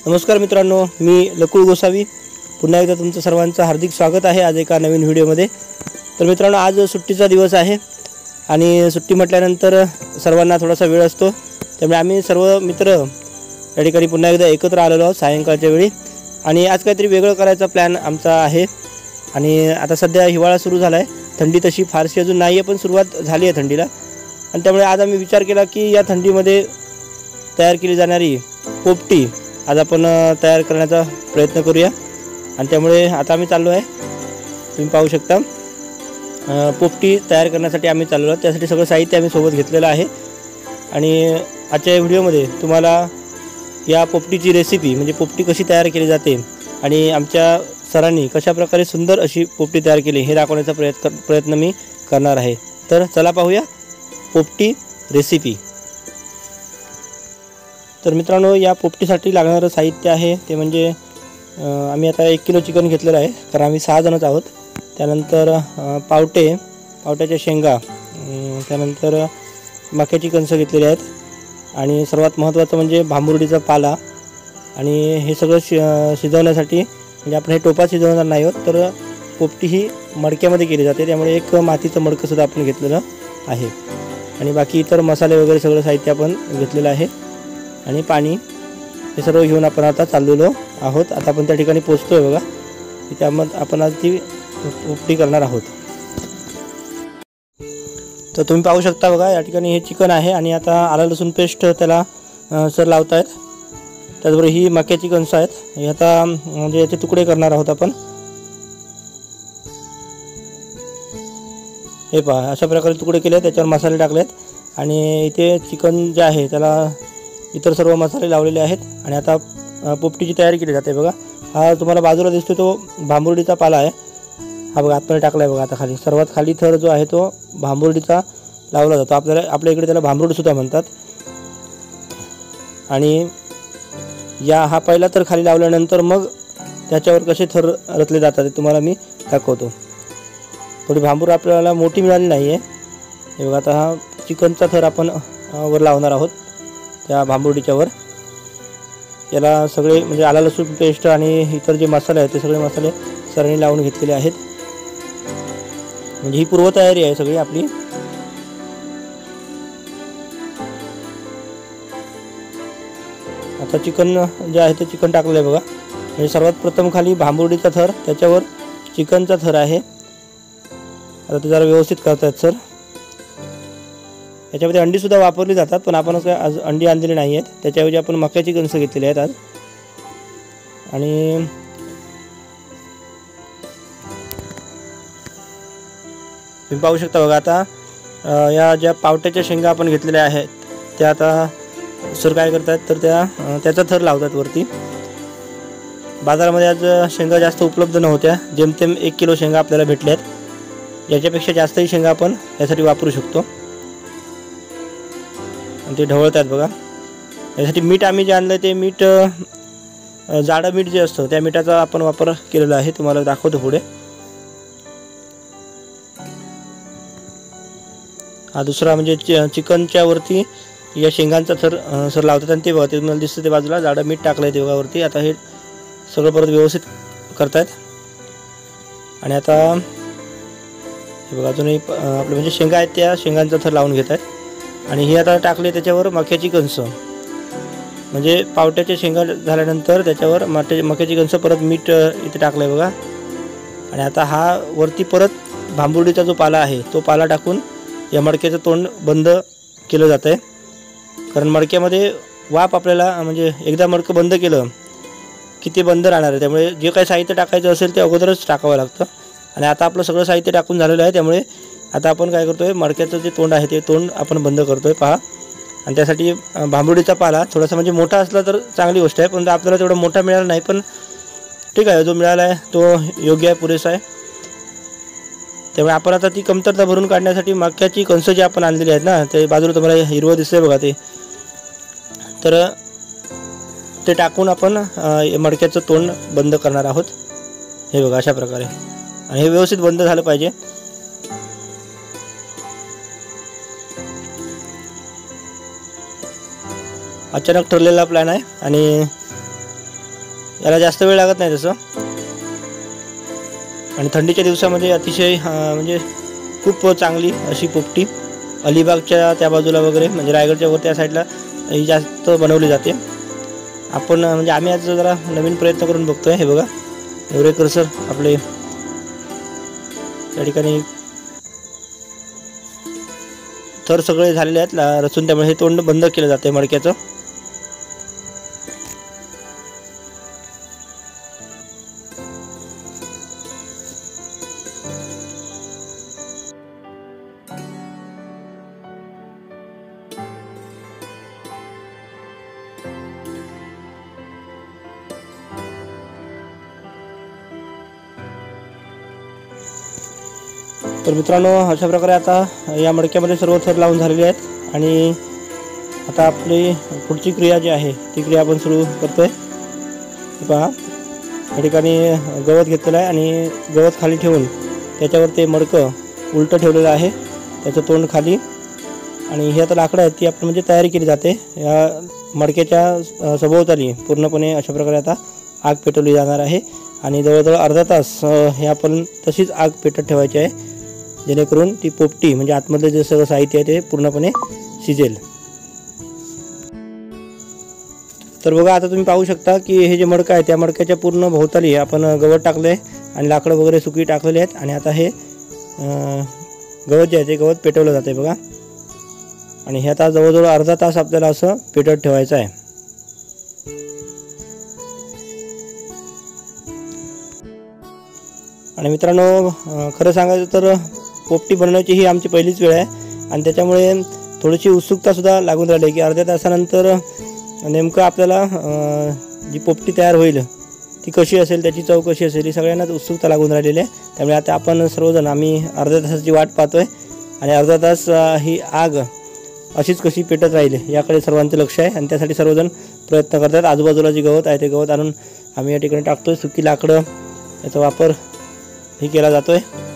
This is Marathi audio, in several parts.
नमस्कार मित्रांनो, मी लकुळ गोसावी पुन्हा एकदा तुमचं सर्वांचं हार्दिक स्वागत आहे आज एका नवीन व्हिडिओमध्ये। तर मित्रांनो, आज सुट्टीचा दिवस आहे आणि सुट्टी म्हटल्यानंतर सर्वांना थोडासा वेळ असतो, त्यामुळे आम्ही सर्व मित्र या ठिकाणी पुन्हा एकदा एकत्र आलेलो आहोत सायंकाळच्या वेळी। आणि आज काहीतरी वेगळं करायचा प्लॅन आमचा आहे। आणि आता सध्या हिवाळा सुरू झाला आहे, थंडी तशी फारशी अजून नाही आहे, पण सुरुवात झाली आहे थंडीला। आणि त्यामुळे आज आम्ही विचार केला की या थंडीमध्ये तयार केली जाणारी पोपटी आज आपण तयार करण्याचा प्रयत्न करूया। आणि त्यामुळे आता आम्ही चाललो आहे, तुम्ही पाहू शकता पोपटी तयार करण्यासाठी आम्ही चाललो आहोत। त्यासाठी सगळं साहित्य आम्ही सोबत घेतलेलं आहे। आणि आजच्या व्हिडिओमध्ये तुम्हाला या पोपटीची रेसिपी म्हणजे पोपटी कशी तयार केली जाते आणि आमच्या सरांनी कशा प्रकारे सुंदर अशी पोपटी तयार केली हे दाखवण्याचा प्रयत्न मी करणार आहे। तर चला पाहूया पोपटी रेसिपी। तर मित्रांनो, या पोपटीसाठी लागणारं साहित्य आहे ते म्हणजे आम्ही आता 1 किलो चिकन घेतलेलं आहे, कारण आम्ही 6 जणच आहोत। त्यानंतर पावट्याच्या शेंगा, त्यानंतर मक्याची कणसं घेतलेली आहेत आणि सर्वात महत्त्वाचं म्हणजे भांबुर्डीचा पाला। आणि हे सगळं शिजवण्यासाठी म्हणजे आपण हे टोपात शिजवणार नाही आहोत, तर पोपटी ही मडक्यामध्ये केली जाते, त्यामुळे एक मातीचं मडकंसुद्धा आपण घेतलेलं आहे। आणि बाकी इतर मसाले वगैरे सगळं साहित्य आपण घेतलेलं आहे आणि पाणी हे सर्व घेऊन आपण आता चाललेलो आहोत। आता आपण त्या ठिकाणी पोहोचतो आहे बघा, त्यामध्ये आपण आज ती पोपटी करणार आहोत। तर तुम्ही पाहू शकता बघा, या ठिकाणी हे चिकन आहे आणि आता आलं लसूण पेस्ट त्याला सर लावत आहेत। त्याचबरोबर ही मक्याची कणसं आहेत, हे आता म्हणजे याचे तुकडे करणार आहोत आपण। हे पहा, अशा प्रकारे तुकडे केले, त्याच्यावर मसाले टाकलेत आणि इथे चिकन जे आहे त्याला इतर सर्व मसाले लावलेले आहेत। आणि आता पोपटीची तयारी केली जाते बघा। हा तुम्हाला बाजूला दिसतो तो भांबुर्डीचा पाला आहे, हा बघा आतमध्ये टाकला आहे बघा। आता खाली सर्वात खाली थर जो आहे तो भांबुर्डीचा लावला जातो, आपल्या इकडे त्याला भांबुर्डीसुद्धा म्हणतात। आणि हा पहिला थर खाली लावल्यानंतर मग त्याच्यावर कसे थर रचले जातात ते तुम्हाला मी दाखवतो। थोडी भांबूर आपल्याला मोठी मिळाली नाही आहे, हे बघा। आता हा चिकनचा थर आपण वर लावणार आहोत त्या भांबुर्डीच्या वर। याला सगळे म्हणजे आलं लसूण पेस्ट आणि इतर जे मसाले आहेत ते सगळे मसाले सरांनी लावून घेतलेले आहेत, म्हणजे ही पूर्वतयारी आहे सगळी आपली। आता चिकन जे आहे ते चिकन टाकलं आहे बघा, म्हणजे सर्वात प्रथम खाली भांबुर्डीचा थर, त्याच्यावर चिकनचा थर आहे। आता ते जरा व्यवस्थित करतायत सर। याच्यामध्ये अंडीसुद्धा वापरली जातात, पण आपण काय आज अंडी आणलेली नाही आहेत, त्याच्याऐवजी आपण मक्याची कणसं घेतलेली आहेत आज। आणि तुम्ही पाहू शकता बघा, आता या ज्या पावट्याच्या शेंगा आपण घेतलेल्या आहेत त्या आता सर काय करतात तर त्याचा थर लावतात वरती। बाजारामध्ये आज शेंगा जास्त उपलब्ध नव्हत्या, जेमतेम 1 किलो शेंगा आपल्याला भेटल्यात। याच्यापेक्षा जास्तही शेंगा आपण यासाठी वापरू शकतो। आणि ते ढवळत आहेत बघा। यासाठी मीठ आम्ही जे आणलं ते मीठ जाडं मीठ जे असतं त्या मिठाचा आपण वापर केलेला आहे, तुम्हाला दाखवतो पुढे। हा दुसरा म्हणजे चिकनच्या वरती या शेंगांचा थर सर लावतात आणि ते बघा, ते तुम्हाला दिसतं ते बाजूला जाडं मीठ टाकलं आहे ते बघा वरती। आता हे सगळं परत व्यवस्थित करतायत। आणि आता हे बघा, अजूनही आपले म्हणजे शेंगा आहेत त्या शेंगांचा थर लावून घेत आहेत। आणि हे आता टाकले त्याच्यावर मक्याची कणसं, म्हणजे पावट्याच्या शेंगा झाल्यानंतर त्याच्यावर मक्याची कणसं परत मीठ इथे टाकलं आहे बघा। आणि आता हा वरती परत भांबुर्डीचा जो पाला आहे तो पाला टाकून या मडक्याचं तोंड बंद केलं जातं आहे, कारण मडक्यामध्ये वाफ आपल्याला म्हणजे एकदा मडकं बंद केलं की ते बंद राहणार आहे, त्यामुळे जे काही साहित्य टाकायचं असेल ते अगोदरच टाकावं लागतं। आणि आता आपलं सगळं साहित्य टाकून झालेलं आहे, त्यामुळे आता आपण काय करतो आहे, मडक्याचं जे तोंड आहे ते तोंड आपण बंद करतो आहे पहा। आणि त्यासाठी भांबुर्डीचा पाला थोडासा म्हणजे मोठा असला तर चांगली गोष्ट आहे, पण आपल्याला तेवढा मोठा मिळाला नाही, पण ठीक आहे, जो मिळाला आहे तो योग्य आहे, पुरेसा आहे। त्यामुळे आपण आता ती कमतरता भरून काढण्यासाठी मक्याची कणसं जी आपण आणलेली आहेत ना, ते बाजूला तुम्हाला हिरवं दिसतंय बघा ते, तर ते टाकून आपण मडक्याचं तोंड बंद करणार आहोत। हे बघा अशा प्रकारे, आणि हे व्यवस्थित बंद झालं पाहिजे। अचानक ठरलेला प्लॅन आहे आणि याला जास्त वेळ लागत नाही तसं, आणि थंडीच्या दिवसामध्ये अतिशय म्हणजे खूप चांगली अशी पोपटी अलिबागच्या त्या बाजूला वगैरे म्हणजे रायगडच्या वर त्या साईडला ही जास्त बनवली जाते. आपण म्हणजे आम्ही आज जरा नवीन प्रयत्न करून बघतोय. हे बघा नेवरेकर सर आपले त्या ठिकाणी थर सगळे झालेले आहेत रचून, त्यामुळे हे तोंड बंद केलं जाते मडक्याचं. तर मित्रांनो, अशा प्रकारे आता या मडक्यामध्ये सर्व थर लावून झालेले आहेत आणि आता आपली पुढची क्रिया जी आहे ती क्रिया आपण सुरू करतोय. पहा, या ठिकाणी गवत घेतलेलं आहे आणि गवत खाली ठेवून त्याच्यावर ते मडकं उलटं ठेवलेलं आहे, त्याचं तोंड खाली. आणि ही आता लाकडं आहेत ती आपण म्हणजे तयारी केली जाते. या मडक्याच्या सभोवताली पूर्णपणे अशा प्रकारे आता आग पेटवली जाणार आहे आणि जवळजवळ अर्धा तास हे आपण तशीच आग पेटत ठेवायची आहे, जेणेकरून ती पोपटी म्हणजे आतमधले जे सगळं साहित्य आहे ते पूर्णपणे शिजेल. तर बघा, आता तुम्ही पाहू शकता की हे जे मडकं आहे त्या मडक्याच्या पूर्ण भोवताली आपण गवत टाकलं आहे आणि लाकडं वगैरे सुकी टाकलेली आहेत. आणि आता हे गवत जे आहे ते गवत पेटवलं जाते बघा. आणि हे आता जवळजवळ अर्धा तास आपल्याला असं पेटत ठेवायचं आहे. आणि मित्रांनो, खरं सांगायचं तर पोपटी बनवण्याची ही आमची पहिलीच वेळ आहे आणि त्याच्यामुळे थोडीशी उत्सुकतासुद्धा लागून राहिली आहे की अर्ध्या तासानंतर नेमकं आपल्याला जी पोपटी तयार होईल ती कशी असेल, त्याची चव कशी असेल, ही सगळ्यांनाच उत्सुकता लागून राहिलेली आहे. त्यामुळे आता आपण सर्वजण आम्ही अर्ध्या तासाची वाट पाहतो आहे आणि अर्धा तास ही आग अशीच कशी पेटत राहील याकडे सर्वांचं लक्ष आहे आणि त्यासाठी सर्वजण प्रयत्न करतात. आजूबाजूला जी गवत आहे ते गवत आणून आम्ही या ठिकाणी टाकतो आहे. सुकी लाकडं याचा वापर ही केला जातोय.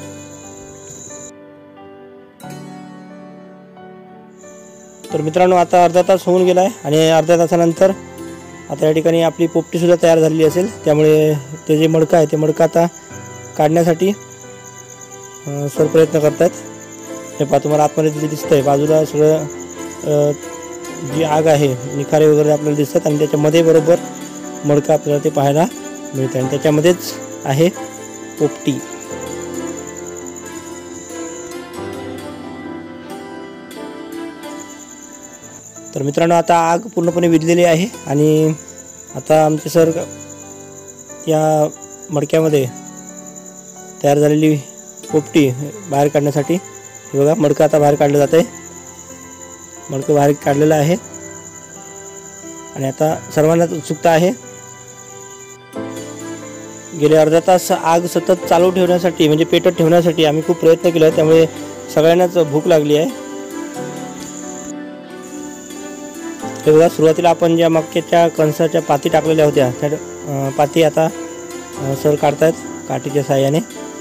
तर मित्रांनो, आता अर्धा तास होऊन गेला आहे आणि अर्ध्या तासानंतर आता या ठिकाणी आपली पोपटीसुद्धा तयार झालेली असेल. त्यामुळे ते जे मडकं आहे ते मडकं आता काढण्यासाठी सर प्रयत्न करतात. हे पहा, तुम्हाला आतमध्ये तिथे दिसतंय बाजूला सगळं जी आग आहे, निखारे वगैरे आपल्याला दिसतात आणि त्याच्यामध्ये बरोबर मडकं आपल्याला ते पाहायला मिळतं आणि त्याच्यामध्येच आहे पोपटी. तर मित्रांनो, आता आग पूर्णपणे विझलेली आहे आणि आता आमचे सर या मडक्यामध्ये तयार झालेली पोपटी बाहेर काढण्यासाठी हे बघा मडकं आता बाहेर काढलं जातं आहे. मडकं बाहेर काढलेलं आहे आणि आता सर्वांनाच उत्सुकता आहे. गेले अर्धा तास आग सतत चालू ठेवण्यासाठी म्हणजे पेटत ठेवण्यासाठी आम्ही खूप प्रयत्न केला, त्यामुळे सगळ्यांनाच भूक लागली आहे. हे बघा, सुरुवातीला आपण ज्या मक्याच्या कणसाच्या पाती टाकलेल्या होत्या त्या पाती आता सर काढतायत काठीच्या साहाय्याने.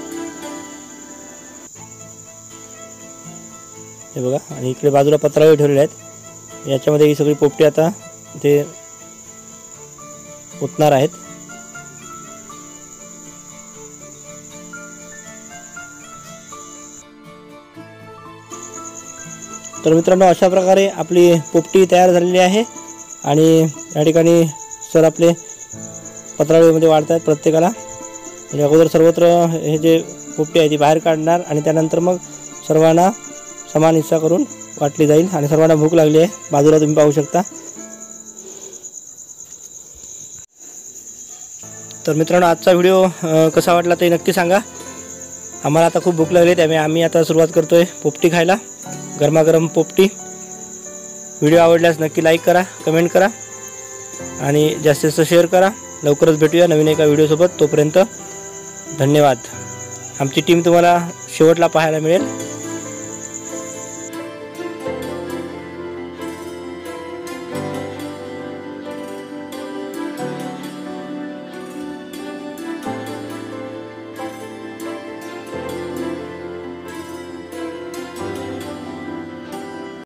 हे बघा, आणि इकडे बाजूला पत्रावळी ठेवलेले आहेत, याच्यामध्ये ही सगळी पोपटी आता ते ओतणार आहेत. तर मित्रांनो, अशा प्रकारे आपली पोपटी तयार झालेली आहे आणि या ठिकाणी सर आपले पत्रावळीमध्ये वाढतात प्रत्येकाला. म्हणजे अगोदर सर्वत्र हे जे पोपटी आहे ती बाहेर काढणार आणि त्यानंतर मग सर्वांना समान हिस्सा करून वाटली जाईल आणि सर्वांना भूक लागली आहे. बाजूला तुम्ही पाहू शकता. तर मित्रांनो, आजचा व्हिडिओ कसा वाटला ते नक्की सांगा. आम्हाला आता खूप भूक लागली आहे, त्यामुळे आम्ही आता सुरुवात करतोय पोपटी खायला. गरमागरम पोपटी. व्हिडिओ आवडल्यास नक्की लाईक करा, कमेंट करा आणि जास्तीत जास्त शेअर करा. लवकरच भेटूया नवीन एका व्हिडिओसोबत. तोपर्यंत धन्यवाद. आमची टीम तुम्हाला शेवटला पाहायला मिळेल.